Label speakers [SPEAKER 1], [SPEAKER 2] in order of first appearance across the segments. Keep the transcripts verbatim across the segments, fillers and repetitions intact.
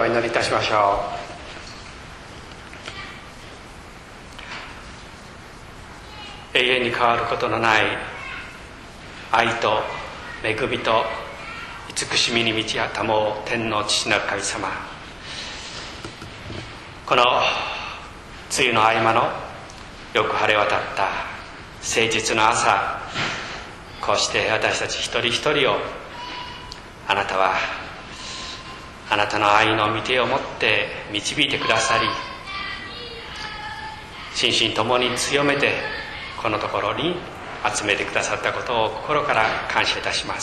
[SPEAKER 1] お祈りいたしましょう。永遠に変わることのない愛と恵みと慈しみに満ちたもう天の父なる神様、この梅雨の合間のよく晴れ渡った誠実の朝、こうして私たち一人一人をあなたはあなたの愛の御手を持って導いてくださり、心身ともに強めてこのところに集めてくださったことを心から感謝いたします。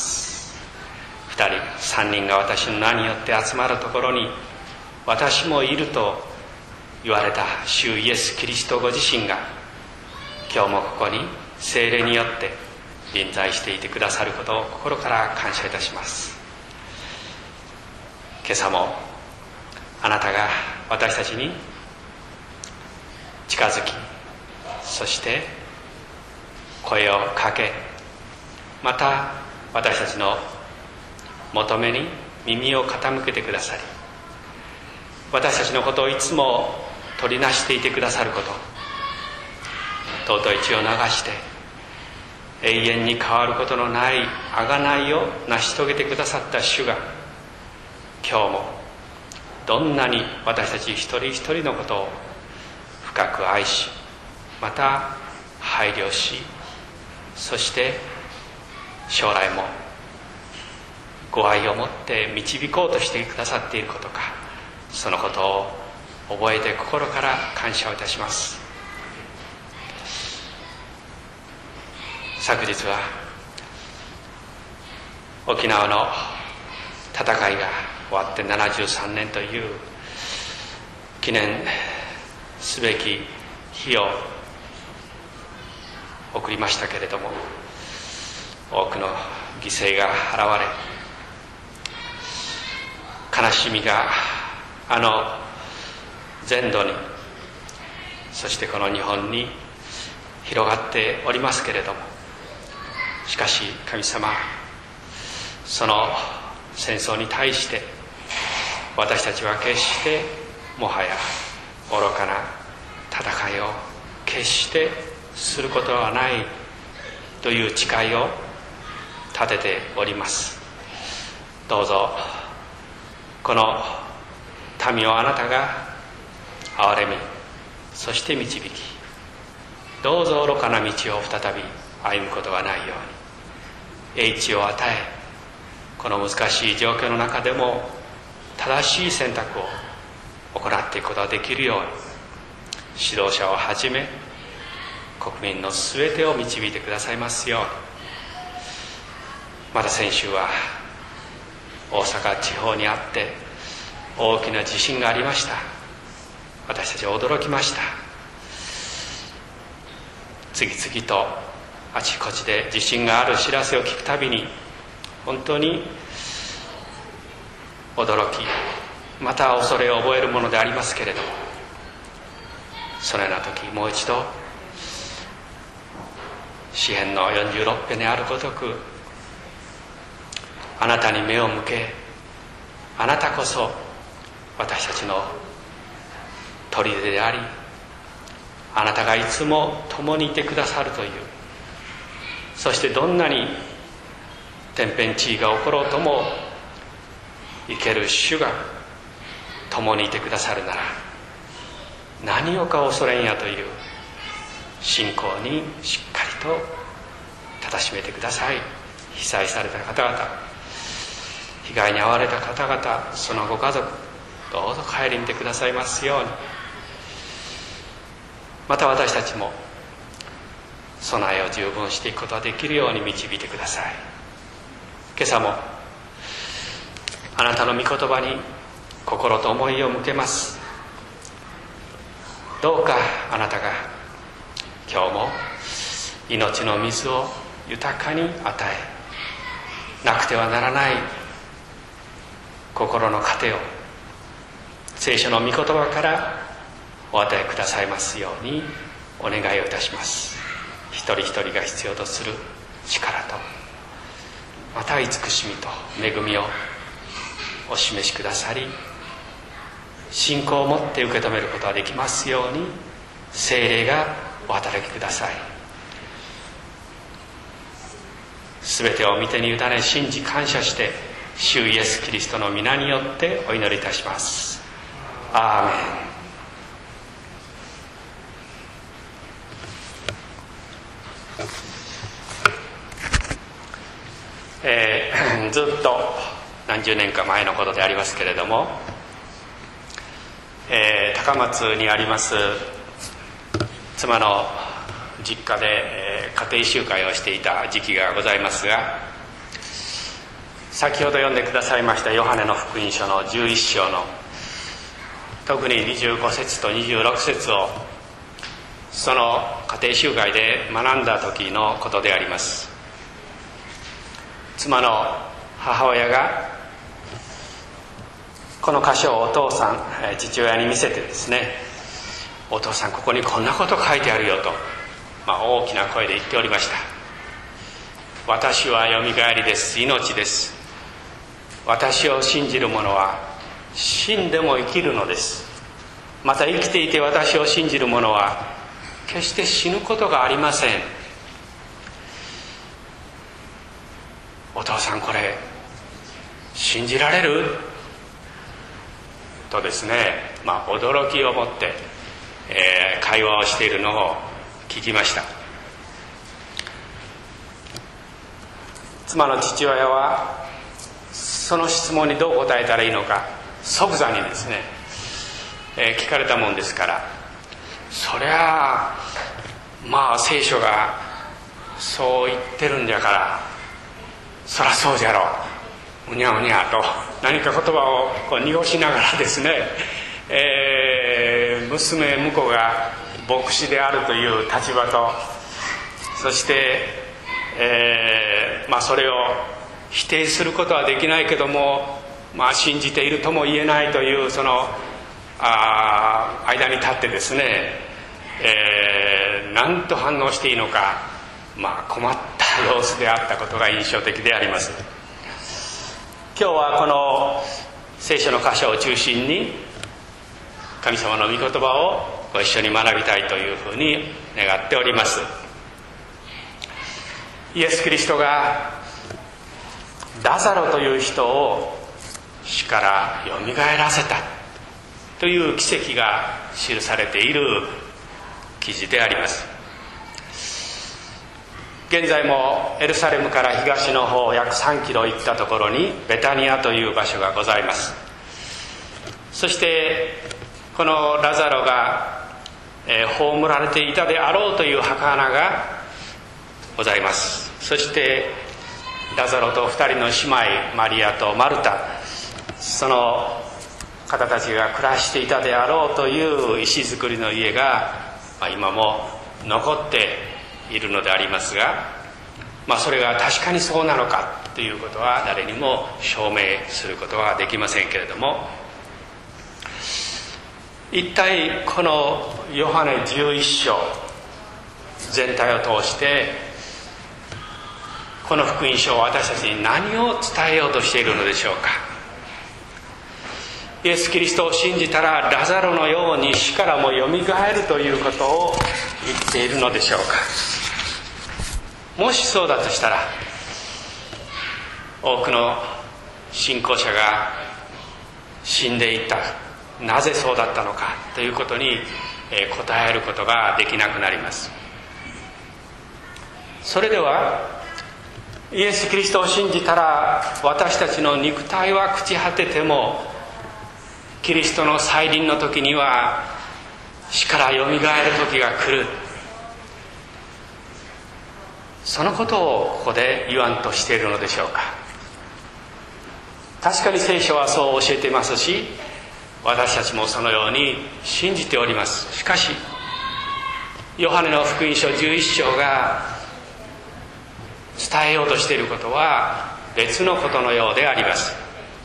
[SPEAKER 1] 二人三人が私の名によって集まるところに私もいると言われた主イエス・キリストご自身が今日もここに聖霊によって臨在していてくださることを心から感謝いたします。今朝もあなたが私たちに近づき、そして声をかけ、また私たちの求めに耳を傾けてくださり、私たちのことをいつも取りなしていてくださること、尊い血を流して永遠に変わることのない贖いを成し遂げてくださった主が、今日もどんなに私たち一人一人のことを深く愛し、また配慮し、そして将来もご愛を持って導こうとしてくださっていることか、そのことを覚えて心から感謝をいたします。昨日は沖縄の戦いが終わってななじゅうさんねんという記念すべき日を送りましたけれども、多くの犠牲が現れ、悲しみがあの全土に、そしてこの日本に広がっておりますけれども、しかし神様、その戦争に対して私たちは決してもはや愚かな戦いを決してすることはないという誓いを立てております。どうぞこの民をあなたが憐れみ、そして導き、どうぞ愚かな道を再び歩むことがないように、英知を与え、この難しい状況の中でも正しい選択を行っていくことができるように、指導者をはじめ国民のすべてを導いてくださいますように。また先週は大阪地方にあって大きな地震がありました。私たちは驚きました。次々とあちこちで地震がある知らせを聞くたびに本当に驚き、また恐れを覚えるものでありますけれども、そのような時もう一度詩編のよんじゅうろく編にあるごとく、あなたに目を向け、あなたこそ私たちの砦であり、あなたがいつも共にいてくださるという、そしてどんなに天変地異が起ころうとも生ける主が共にいてくださるなら、何をか恐れんやという信仰にしっかりとたたしめてください。被災された方々、被害に遭われた方々、そのご家族、どうぞ顧みてくださいますように。また私たちも備えを十分していくことができるように導いてください。今朝もあなたの御言葉に心と思いを向けます。どうかあなたが今日も命の水を豊かに与え、なくてはならない心の糧を聖書の御言葉からお与えくださいますようにお願いをいたします。一人一人が必要とする力と、また慈しみと恵みをお示しくださり、 信仰を持って受け止めることができますように、聖霊がお働きください。すべてを御手に委ね信じ感謝して、主イエスキリストの皆によってお祈りいたします。アーメン。えー、ずっと何十年か前のことでありますけれども、えー、高松にあります妻の実家で、えー、家庭集会をしていた時期がございますが、先ほど読んでくださいましたヨハネの福音書のじゅういっ章の特ににじゅうご節とにじゅうろく節をその家庭集会で学んだ時のことであります。妻の母親がこの箇所をお父さん父親に見せてですね、お父さんここにこんなこと書いてあるよと、まあ、大きな声で言っておりました。私はよみがえりです、命です。私を信じる者は死んでも生きるのです。また生きていて私を信じる者は決して死ぬことがありません。お父さんこれ信じられるとですね、まあ、驚きを持って、えー、会話をしているのを聞きました。妻の父親はその質問にどう答えたらいいのか即座にですね、えー、聞かれたもんですから、そりゃあまあ聖書がそう言ってるんじゃからそらそうじゃろう、うにゃうにゃと何か言葉をこう濁しながらですね、えー、娘婿が牧師であるという立場と、そして、えーまあ、それを否定することはできないけども、まあ、信じているとも言えないというそのあ間に立ってですね、えー、何と反応していいのか、まあ、困った様子であったことが印象的であります。今日はこの聖書の箇所を中心に神様の御言葉をご一緒に学びたいというふうに願っております。イエス・キリストがラザロという人を死からよみがえらせたという奇跡が記されている記事であります。現在もエルサレムから東の方約さんキロ行ったところにベタニアという場所がございます。そしてこのラザロが、えー、葬られていたであろうという墓穴がございます。そしてラザロと二人の姉妹マリアとマルタ、その方たちが暮らしていたであろうという石造りの家が、まあ、今も残っているのでありますが、まあ、それが確かにそうなのかということは誰にも証明することはできませんけれども、一体このヨハネじゅういっ章全体を通してこの福音書を私たちに何を伝えようとしているのでしょうか。イエス・キリストを信じたらラザロのように死からもよみがえるということを言っているのでしょうか。もしそうだとしたら、多くの信仰者が死んでいった、なぜそうだったのかということに答えることができなくなります。それではイエス・キリストを信じたら私たちの肉体は朽ち果ててもキリストの再臨の時には死からよみがえる時が来る、そのことをここで言わんとしているのでしょうか。確かに聖書はそう教えていますし、私たちもそのように信じております。しかしヨハネの福音書じゅういっ章が伝えようとしていることは別のことのようであります。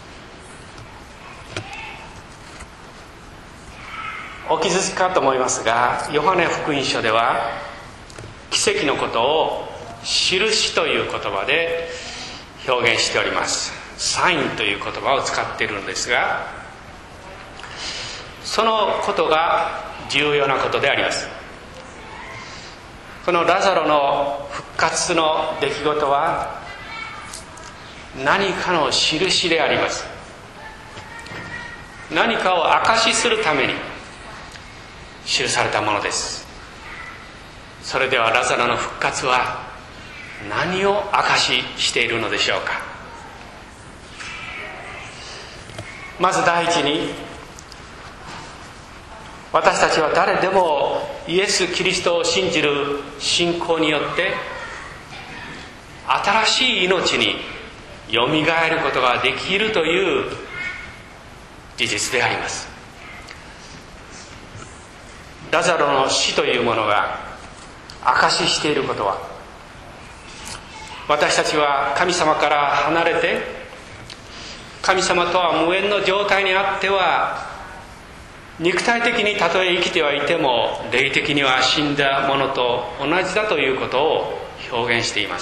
[SPEAKER 1] お気づきかと思いますが、ヨハネ福音書では奇跡のことを印という言葉で表現しております。サインという言葉を使っているのですが、 そのことが重要なことであります。このラザロの復活の出来事は何かの印であります。何かを証しするために記されたものです。それではラザロの復活は何を証ししているのでしょうか。まず第一に、私たちは誰でもイエス・キリストを信じる信仰によって新しい命によみがえることができるという事実であります。ラザロの死というものが証ししていることは、私たちは神様から離れて神様とは無縁の状態にあっては、肉体的にたとえ生きてはいても霊的には死んだものと同じだということを表現しています。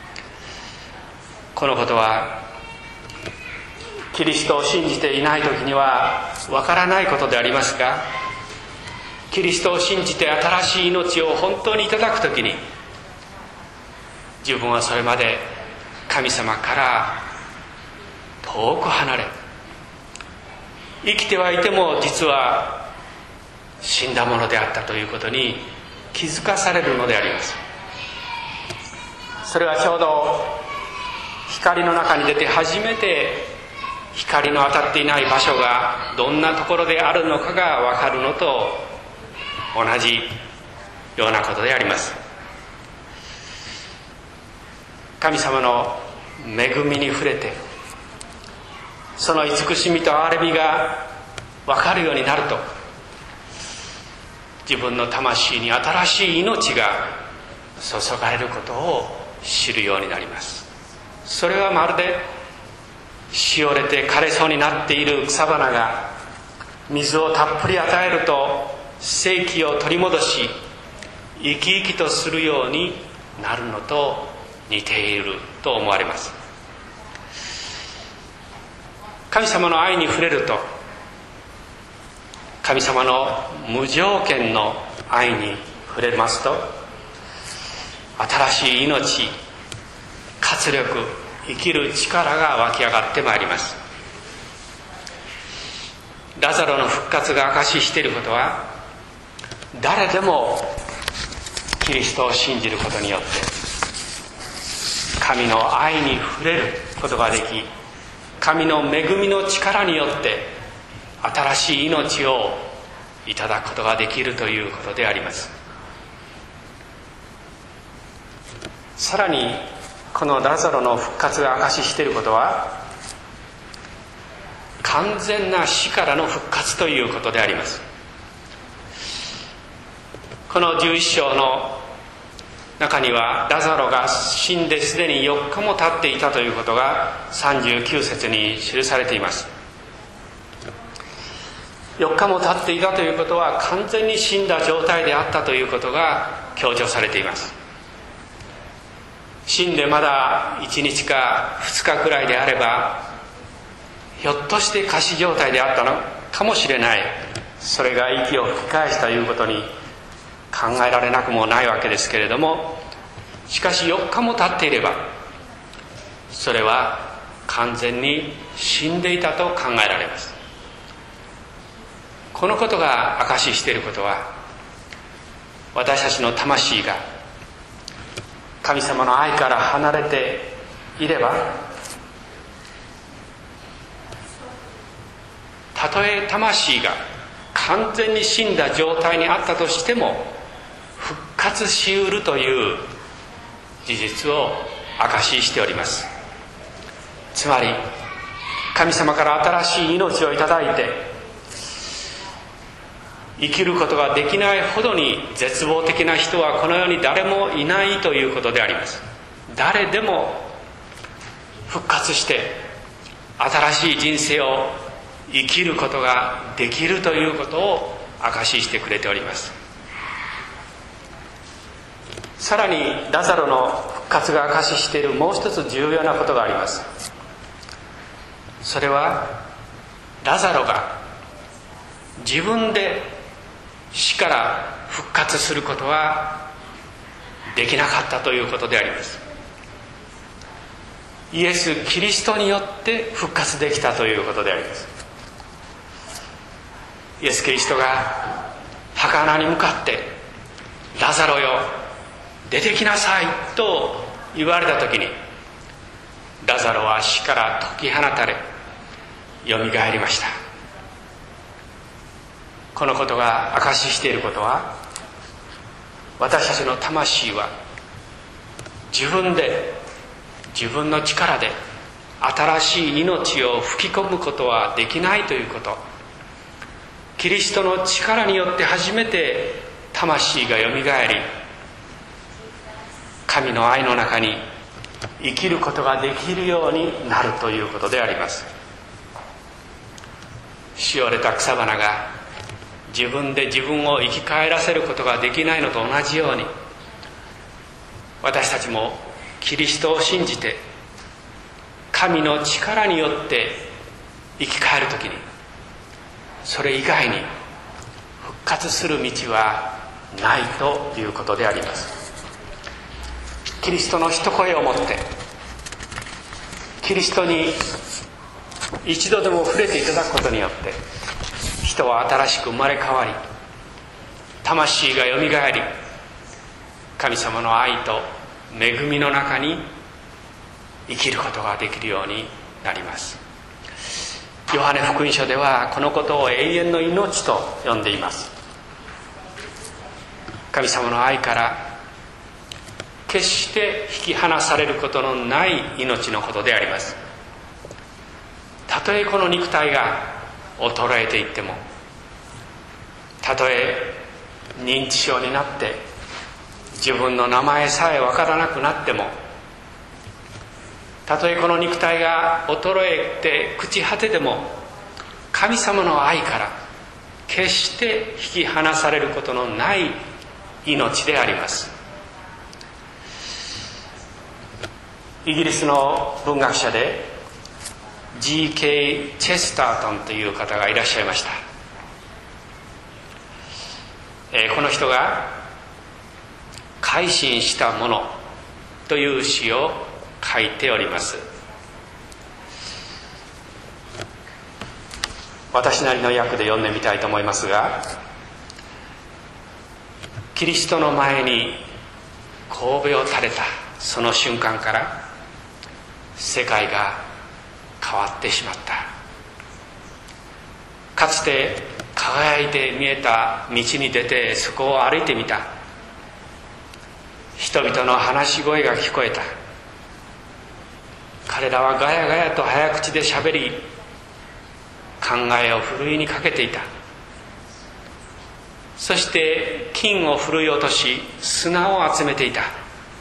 [SPEAKER 1] このことはキリストを信じていない時にはわからないことでありますが、キリストを信じて新しい命を本当にいただく時に、自分はそれまで神様から遠く離れ、生きてはいても実は死んだものであったということに気づかされるのであります。それはちょうど光の中に出て初めて光の当たっていない場所がどんなところであるのかが分かるのと同じようなことであります。神様の恵みに触れて、その慈しみと憐れみが分かるようになると、自分の魂に新しい命が注がれることを知るようになります。それはまるでしおれて枯れそうになっている草花が水をたっぷり与えると生気を取り戻し、生き生きとするようになるのと似ていると思われます。神様の愛に触れると、神様の無条件の愛に触れますと、新しい命、活力、生きる力が湧き上がってまいります。ラザロの復活が証ししていることは、誰でもキリストを信じることによって神の愛に触れることができ、神の恵みの力によって新しい命をいただくことができるということであります。さらにこのラザロの復活が証ししていることは、完全な死からの復活ということであります。このじゅういっ章の中には、ラザロが死んですでによっかも経っていたということがさんじゅうきゅう節に記されています。よっかも経っていたということは、完全に死んだ状態であったということが強調されています。死んでまだいちにちかふつかくらいであれば、ひょっとして仮死状態であったのかもしれない、それが息を吹き返したということに考えられなくもないわけですけれども、しかしよっかも経っていれば、それは完全に死んでいたと考えられます。このことが証ししていることは、私たちの魂が神様の愛から離れていれば、たとえ魂が完全に死んだ状態にあったとしても復活しうるという事実を証ししております。つまり神様から新しい命をいただいて、生きることができないほどに絶望的な人はこの世に誰もいないということであります。誰でも復活して新しい人生を生きることができるということを証ししてくれております。さらにラザロの復活が証ししているもう一つ重要なことがあります。それはラザロが自分で死から復活することはできなかったということであります。イエス・キリストによって復活できたということであります。イエス・キリストが墓穴に向かって「ラザロよ出てきなさい」と言われた時に、ラザロは死から解き放たれよみがえりました。このことが証ししていることは、私たちの魂は自分で自分の力で新しい命を吹き込むことはできないということ。キリストの力によって初めて魂がよみがえり、神の愛の中に生きることができるようになるということであります。しおれた草花が自分で自分を生き返らせることができないのと同じように、私たちもキリストを信じて神の力によって生き返るときに、それ以外に復活する道はないということであります。キリストの一声をもってキリストに一度でも触れていただくことによって、人は新しく生まれ変わり、魂がよみがえり、神様の愛と恵みの中に生きることができるようになります。ヨハネ福音書ではこのことを永遠の命と呼んでいます。神様の愛から決して引き離されることのない命のことであります。たとえこの肉体が衰えていっても、たとえ認知症になって自分の名前さえわからなくなっても、たとえこの肉体が衰えて朽ち果てても、神様の愛から決して引き離されることのない命であります。イギリスの文学者で ジーケー チェスタートンという方がいらっしゃいました。えー、この人が改心したものという詩を書いております。私なりの訳で読んでみたいと思いますが、キリストの前に頭を垂れたその瞬間から世界が変わってしまった。かつて輝いて見えた道に出てそこを歩いてみた。人々の話し声が聞こえた。彼らはガヤガヤと早口でしゃべり、考えをふるいにかけていた。そして金をふるい落とし砂を集めていた。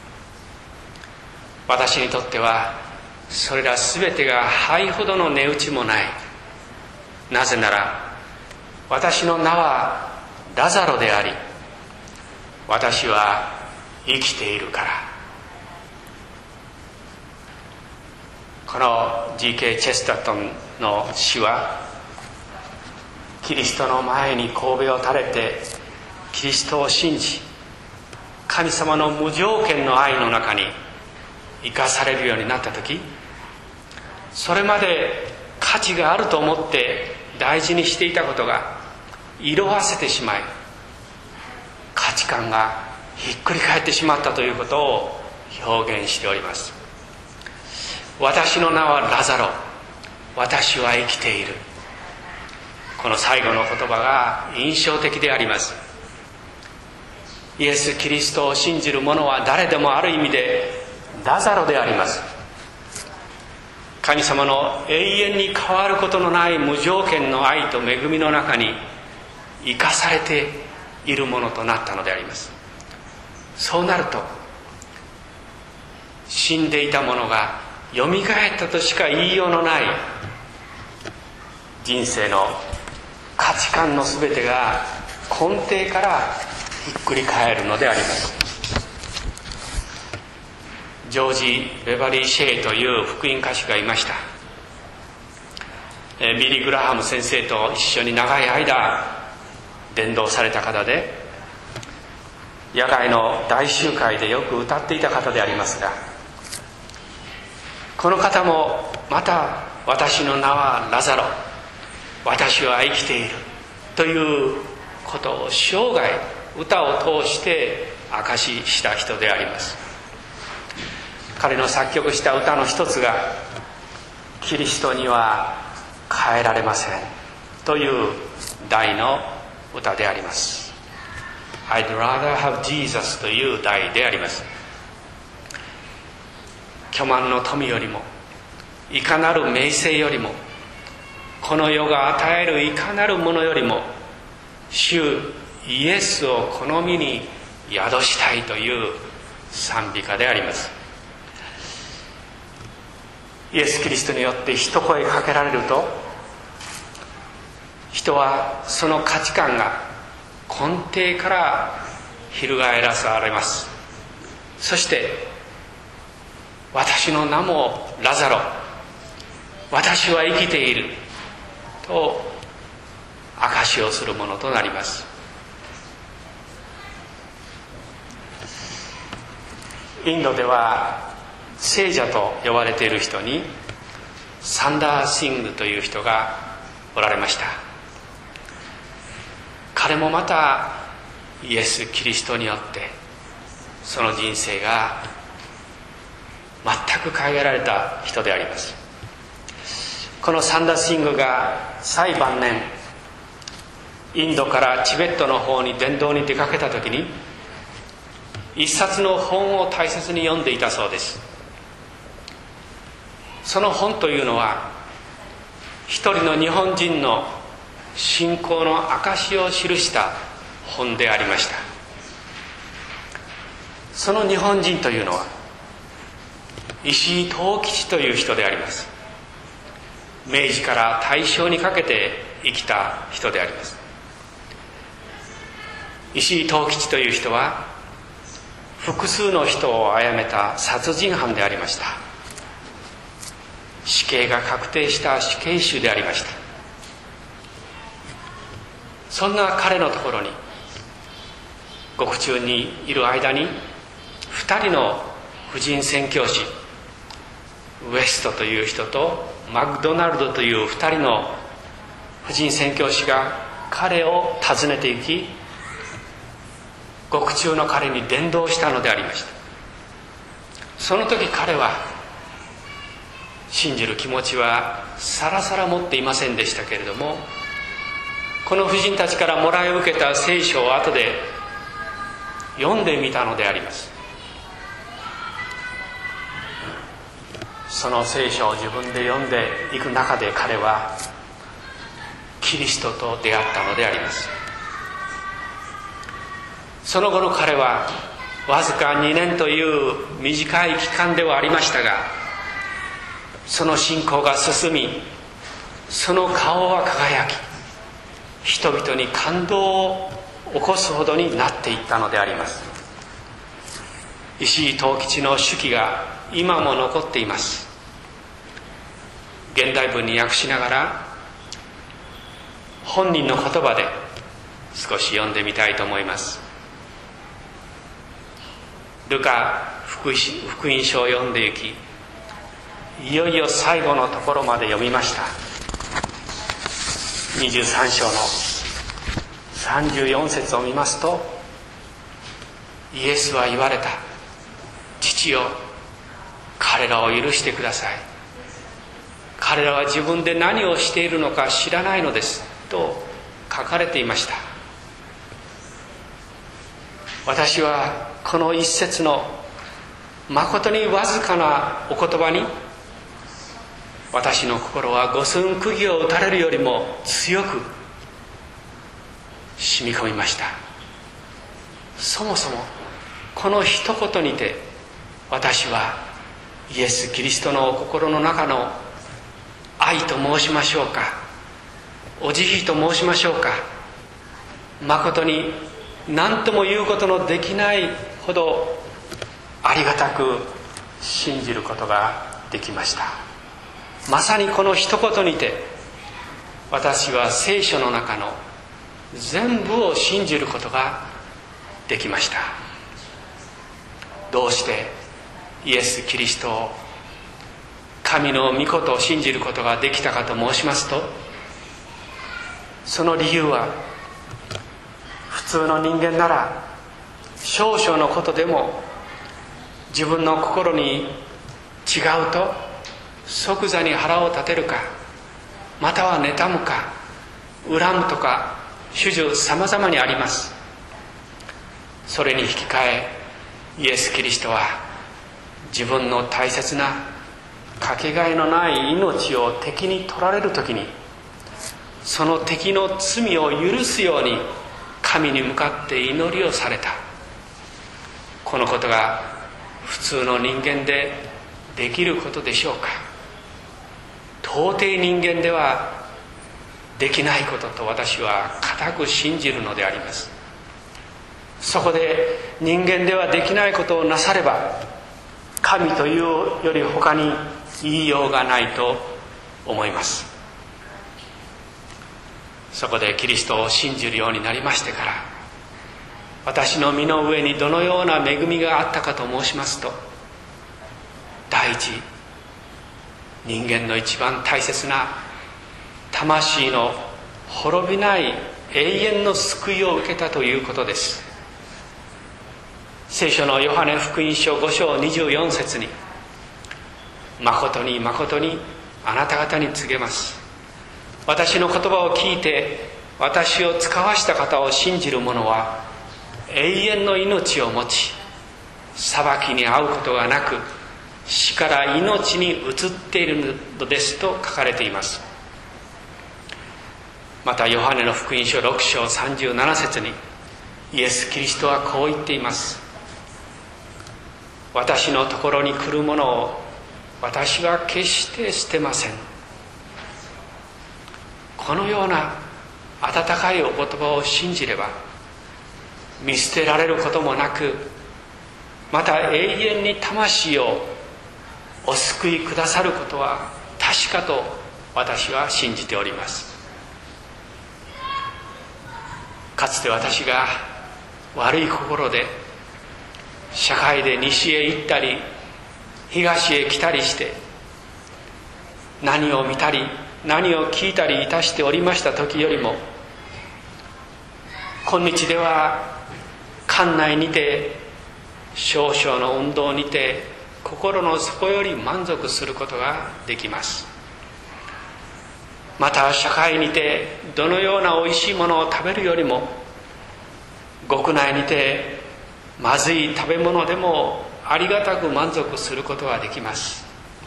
[SPEAKER 1] 私にとってはそれら全てが灰ほどの値打ちもない。なぜなら私の名はラザロであり、私は生きているから。この ジーケー チェスタートンの詩は、キリストの前に頭を垂れてキリストを信じ、神様の無条件の愛の中に生かされるようになった時、それまで価値があると思って大事にしていたことが色あせてしまい、価値観がひっくり返ってしまったということを表現しております。私の名はラザロ、私は生きている。この最後の言葉が印象的であります。イエス・キリストを信じる者は誰でもある意味でラザロであります。神様の永遠に変わることのない無条件の愛と恵みの中に生かされているものとなったのであります。そうなると、死んでいたものがよみがえったとしか言いようのない人生の価値観の全てが根底からひっくり返るのであります。ジョージ・ベバリー・シェイという福音歌手がいました。 ビリー・グラハム先生と一緒に長い間伝道された方で、野外の大集会でよく歌っていた方でありますが、この方もまた私の名はラザロ、私は生きているということを生涯歌を通して証しした人であります。彼の作曲した歌の一つが、キリストには変えられませんという題の歌であります。 I'd rather have Jesus という題であります。巨万の富よりも、いかなる名声よりも、この世が与えるいかなるものよりも、主イエスを好みに宿したいという賛美歌であります。イエス・キリストによって一声かけられると、人はその価値観が根底から翻らされます。そして私の名もラザロ、私は生きていると証しをするものとなります。インドでは聖者と呼ばれている人にサンダー・シングという人がおられました。彼もまたイエス・キリストによってその人生が全く変えられた人であります。このサンダー・シングが最晩年、インドからチベットの方に伝道に出かけた時に、一冊の本を大切に読んでいたそうです。その本というのは、一人の日本人の信仰の証を記した本でありました。その日本人というのは石井藤吉という人であります。明治から大正にかけて生きた人であります。石井藤吉という人は複数の人を殺めた殺人犯でありました。死刑が確定した死刑囚でありました。そんな彼のところに獄中にいる間に、二人の婦人宣教師、ウエストという人とマクドナルドという二人の婦人宣教師が彼を訪ねて行き、獄中の彼に伝道したのでありました。その時彼は信じる気持ちはさらさら持っていませんでしたけれども、この婦人たちからもらい受けた聖書を後で読んでみたのであります。その聖書を自分で読んでいく中で、彼はキリストと出会ったのであります。その後の彼はわずかにねんという短い期間ではありましたが、その信仰が進み、その顔は輝き、人々に感動を起こすほどになっていったのであります。石井藤吉の手記が今も残っています。現代文に訳しながら本人の言葉で少し読んでみたいと思います。ルカ福音書を読んでいき、いよいよ最後のところまで読みました。にじゅうさん章のさんじゅうよん節を見ますと、イエスは言われた。父よ、彼らを許してください。彼らは自分で何をしているのか知らないのですと書かれていました。私はこの一節の誠にわずかなお言葉に、私の心は五寸釘を打たれるよりも強く染み込みました。そもそもこの一言にて、私はイエス・キリストのお心の中の愛と申しましょうか、お慈悲と申しましょうか、誠に何とも言うことのできないほどありがたく信じることができました。まさにこの一言にて、 私は聖書の中の全部を信じることができました。どうしてイエス・キリストを神の御事を信じることができたかと申しますと、その理由は、普通の人間なら少々のことでも自分の心に違うと即座に腹を立てるか、または妬むか恨むとか種々さまざまにあります。それに引き換えイエス・キリストは自分の大切なかけがえのない命を敵に取られるときに、その敵の罪を許すように神に向かって祈りをされた。このことが普通の人間でできることでしょうか。到底人間ではできないことと私は固く信じるのであります。そこで人間ではできないことをなされば、神というより他に言いようがないと思います。そこでキリストを信じるようになりましてから、私の身の上にどのような恵みがあったかと申しますと、第一、人間の一番大切な魂の滅びない永遠の救いを受けたということです。聖書のヨハネ福音書ご章にじゅうよん節に、誠に誠にあなた方に告げます。私の言葉を聞いて私を使わした方を信じる者は永遠の命を持ち、裁きに遭うことがなく死から命に移っているのですと書かれています。またヨハネの福音書ろく章さんじゅうなな節にイエス・キリストはこう言っています。私のところに来る者を私は決して捨てません。このような温かいお言葉を信じれば、見捨てられることもなく、また永遠に魂をお救いくださることは確かと私は信じております。かつて私が悪い心で社会で西へ行ったり東へ来たりして、何を見たり何を聞いたりいたしておりました時よりも、今日では館内にて少々の運動にて心の底より満足することができます。また社会にてどのようなおいしいものを食べるよりも、獄内にてまずい食べ物でもありがたく満足することができます。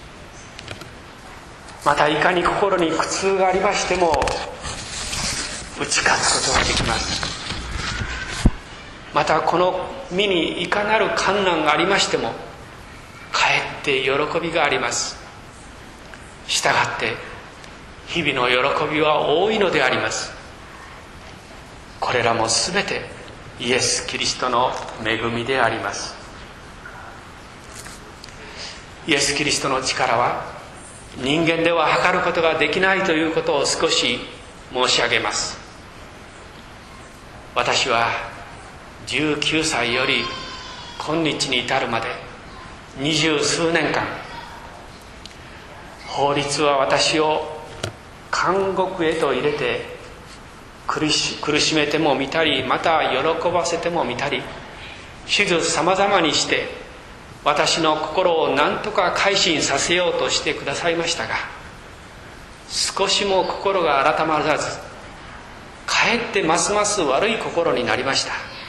[SPEAKER 1] またいかに心に苦痛がありましても打ち勝つことができます。またこの身にいかなる困難がありましてもかえって喜びがあります。したがって日々の喜びは多いのであります。これらもすべてイエス・キリストの恵みであります。イエス・キリストの力は人間では測ることができないということを少し申し上げます。私はじゅうきゅうさいより今日に至るまで二十数年間、法律は私を監獄へと入れて苦し、苦しめてもみたり、また喜ばせてもみたり、手術さまざまにして私の心を何とか改心させようとしてくださいましたが、少しも心が改まらず、かえってますます悪い心になりました。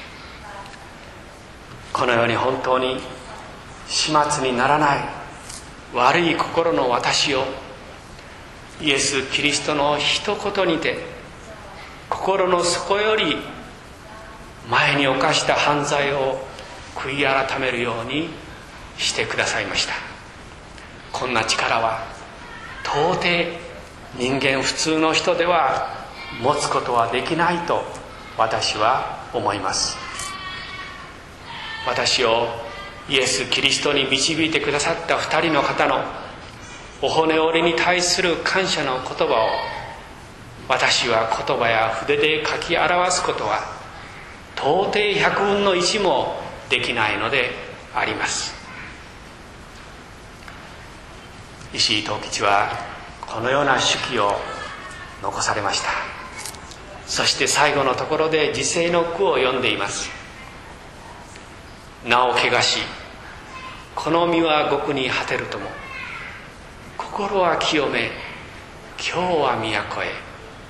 [SPEAKER 1] このように本当に始末にならない悪い心の私をイエス・キリストの一言にて心の底より前に犯した犯罪を悔い改めるようにしてくださいました。こんな力は到底人間普通の人では持つことはできないと私は思います。私をイエス・キリストに導いてくださった二人の方のお骨折りに対する感謝の言葉を私は言葉や筆で書き表すことは到底百分の一もできないのであります。石井藤吉はこのような手記を残されました。そして最後のところで辞世の句を読んでいます。名を汚し、この身は極に果てるとも、心は清め、今日は都へ。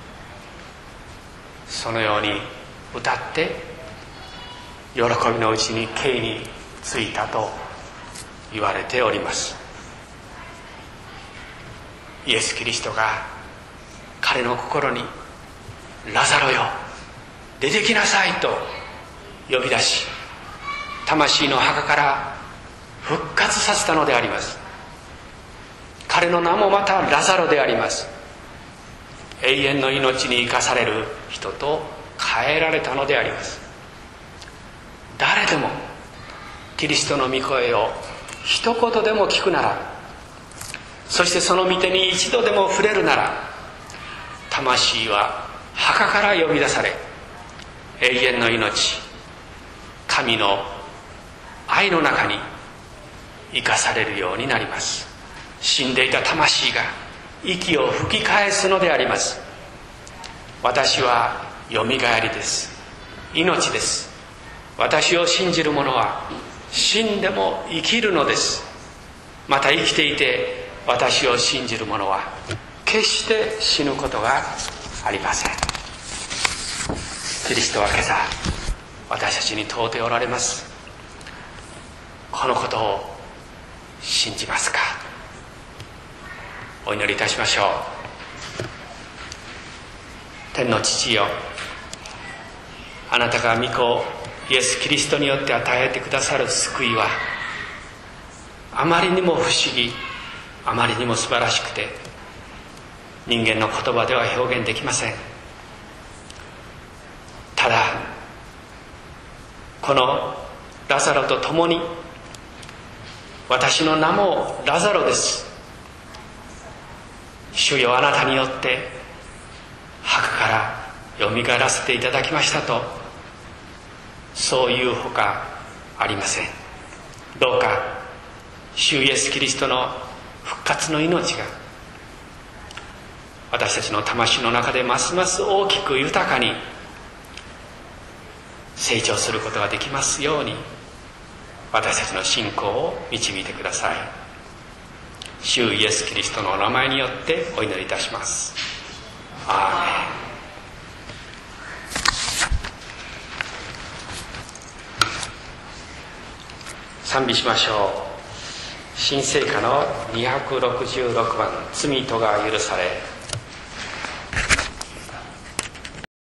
[SPEAKER 1] そのように歌って喜びのうちに刑についたと言われております。イエス・キリストが彼の心にラザロよ出てきなさいと呼び出し、魂の墓から復活させたのであります。彼の名もまたラザロであります。永遠の命に生かされる人と変えられたのであります。誰でもキリストの御声を一言でも聞くなら、そしてその御手に一度でも触れるなら、魂は墓から呼び出され、永遠の命、神の愛の中に生かされるようになります。死んでいた魂が息を吹き返すのであります。私はよみがえりです。命です。私を信じる者は死んでも生きるのです。また生きていて私を信じる者は決して死ぬことがありません。キリストは今朝私たちに問うておられます。このことを信じますか。お祈りいたしましょう。天の父よ、あなたが御子イエス・キリストによって与えてくださる救いはあまりにも不思議、あまりにも素晴らしくて、人間の言葉では表現できません。ただこのラザロと共に、私の名もラザロです、主よあなたによって墓からよみがえらせていただきましたと、そういうほかありません。どうか主イエス・キリストの復活の命が私たちの魂の中でますます大きく豊かに成長することができますように、私たちの信仰を導いてください。主イエス・キリストのお名前によってお祈りいたします。アーメン。賛美しましょう。新聖歌のにひゃくろくじゅうろくばん、罪とが許され。